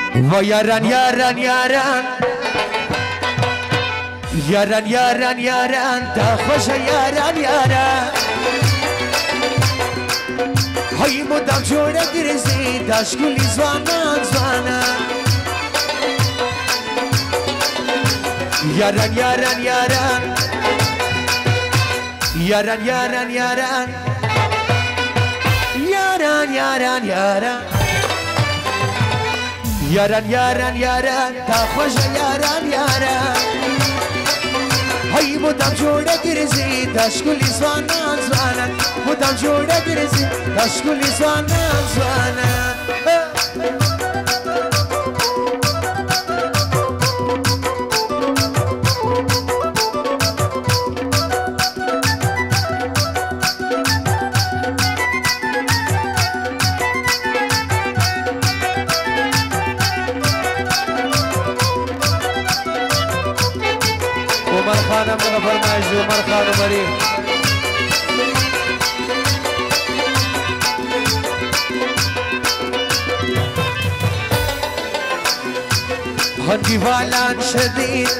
و یاران یاران یاران یاران یاران یاران تا خوش یاران یاران های مدام جوره گرزی داشکولی زوانان زوانان یاران یاران یاران یاران یاران یاران یاران یاران یاران یاران یاران یاران تا خوش یاران یاران های مدام جوره گرزی داشکولی زوانان زوانان مدام جوره گرزی داشکولی زوانان زوانان عمر خانم بنا فرمایش عمر خانم مری هندی والان شدید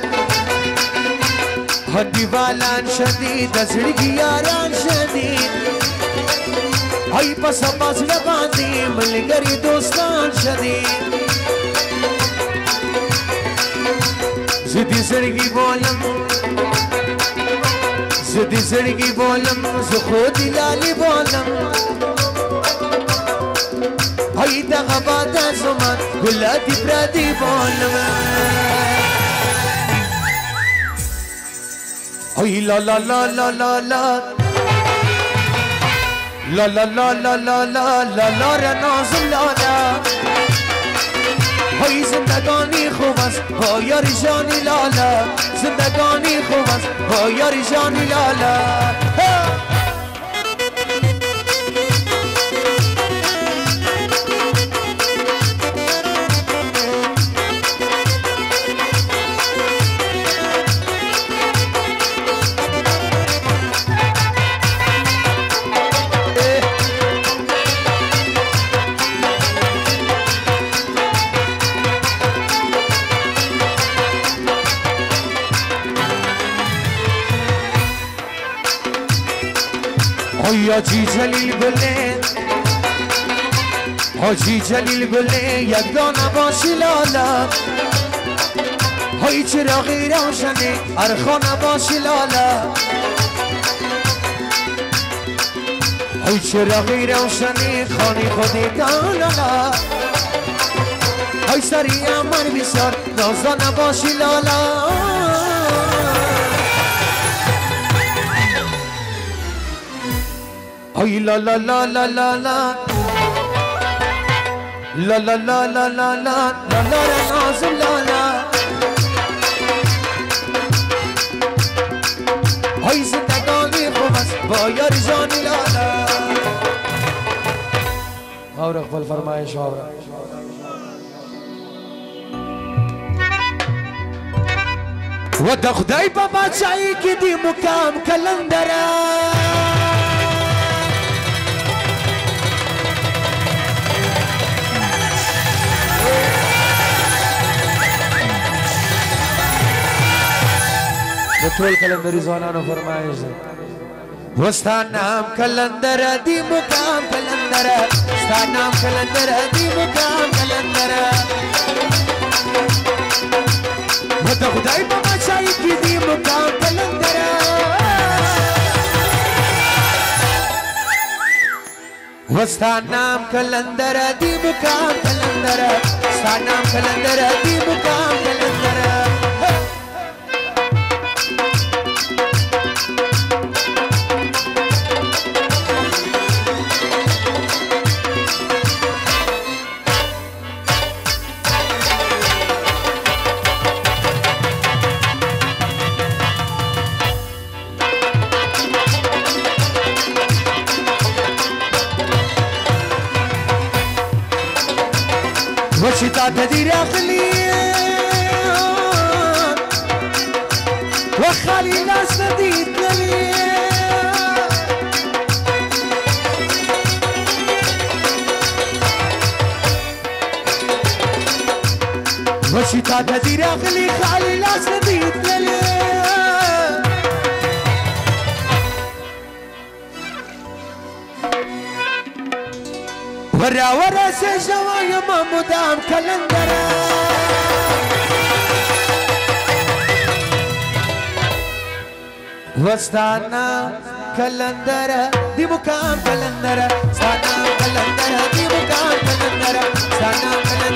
هندی والان شدید زړګي یاران شدید هاي پس باز لباندی ملګری دوستان شدید زدی زړګي بولم زدی زړګي بولم زه خو دی لالي بولم هاي دغه باد زمان ګلادي پردي بولم هاي لا لا لا لا لا لا لا لا لا لا لا لا لا لا رنازم لا لا های زندگانی خوب است با یاری جانی لالا زندگانی خوب است با یاری جانی لالا حاجی جلیل گله حاجی جلیل گله یک دانه باشی لالا های چراغی روشنه هر خانه باشی لالا های چراغی روشنه خانه خودی لالا های سری امر بیسار نازانه باشی لالا ای لا لا لا لا لا لا لا لا لا لا لا لا لا لا نازم لا لا ای زندگانی خوب است با یار جانی لا لا اور اقبال فرمایش اور و د خدای په بچای کې دی مقام کلندره ټول کلندري ځوانانو فرمایش دی وستا نام کلندر دی مقام کلندر ستا نام کلندر دی مقام کلندر وته خدای په بچای کې دی مقام کلندر وستا نام کلندر دی مقام کلندر ستا نام کلندر دی مقام کلندر وشتا تدير اغلي وخالي ناس نديد لي وشتا تدير اغلي خالي لا سبيت للي ورا ورا سجوا يا ما مدام كلندرة وستانا كلندرة دي مكان كلندرة ستانا كلندرة دي مكان كلندرة ستانا كلندرة